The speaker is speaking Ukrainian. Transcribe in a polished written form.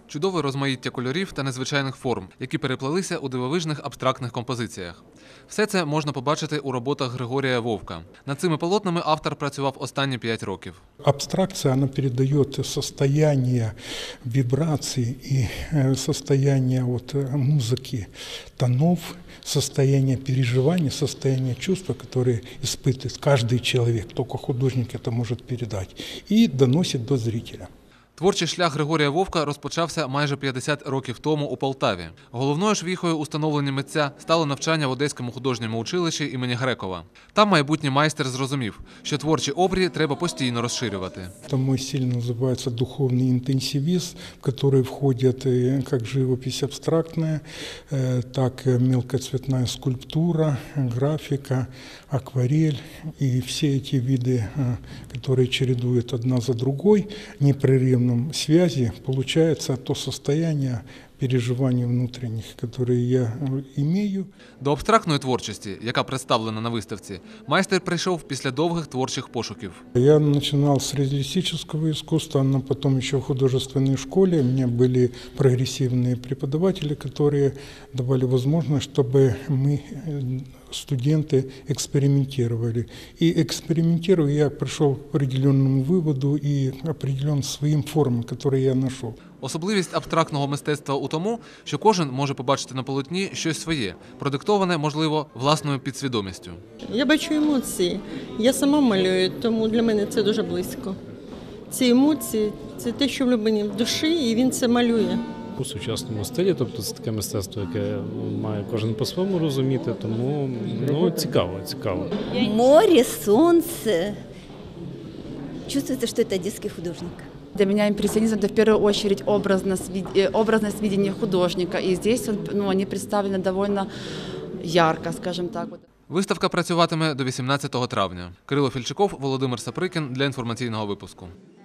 Чудове розмаїття кольорів та незвичайних форм, які переплелися у дивовижних абстрактних композиціях. Все це можна побачити у роботах Григорія Вовка. Над цими полотнами автор працював останні 5 років. Абстракция, она передает состояние вибраций и состояние музыки, тонов, состояние переживания, состояние чувства, которые испытывает каждый человек. Только художник это может передать и доносит до зрителя. Творчий шлях Григорія Вовка розпочався майже 50 років тому у Полтаві. Головною ж віхою у становленні митця стало навчання в Одеському художньому училищі імені Грекова. Там майбутній майстер зрозумів, що творчі обрії треба постійно розширювати. Это мой стиль называется духовный интенсивизм, в который входят как живопись абстрактная, так и мелкоцветная скульптура, графика, акварель и все эти виды, которые чередуют одна за другой, непрерывно связи, получается то состояние переживаний внутренних, которые я имею. До абстрактної творчості, яка представлена на виставці, майстер прийшов після довгих творчих пошуків. Я начинал с реалистического искусства, но потом еще в художественной школе у меня были прогрессивные преподаватели, которые давали возможность, чтобы мы, студенты, экспериментировали. И экспериментируя, я пришел к определенному выводу и определенным своим формам, которые я нашел. Особливість абстрактного мистецтва у тому, що кожен може побачити на полотні щось своє, продиктоване, можливо, власною підсвідомістю. Я бачу емоції. Я сама малюю, тому для мене це дуже близько. Ці емоції – це те, що влюблені в душі, і він це малює. У сучасному стилі, тобто це таке мистецтво, яке має кожен по-своєму розуміти, тому цікаво. Море, солнце. Чувствуется, что это одесский художник. Для меня импрессионизм – это в первую очередь образность видения художника. И здесь они представлены довольно ярко, скажем так. Виставка працюватиме до 18 травня. Кирило Фільчиков, Володимир Саприкін для інформаційного випуску.